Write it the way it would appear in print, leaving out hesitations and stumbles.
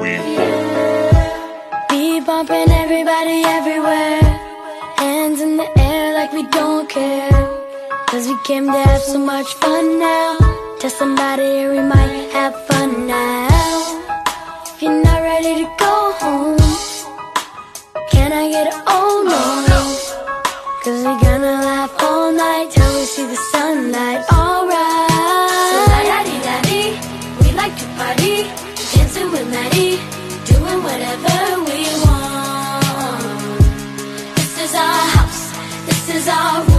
Be bumping everybody everywhere, hands in the air like we don't care. Cause we came to have so much fun now. Tell somebody we might have fun now. If you're not ready to go home, can I get an oh no? Cause we gonna laugh all night till we see the sunlight. Alright. So la-da-dee-da-dee, we like to party, dancing with Maddie, doing whatever we want. This is our house, this is our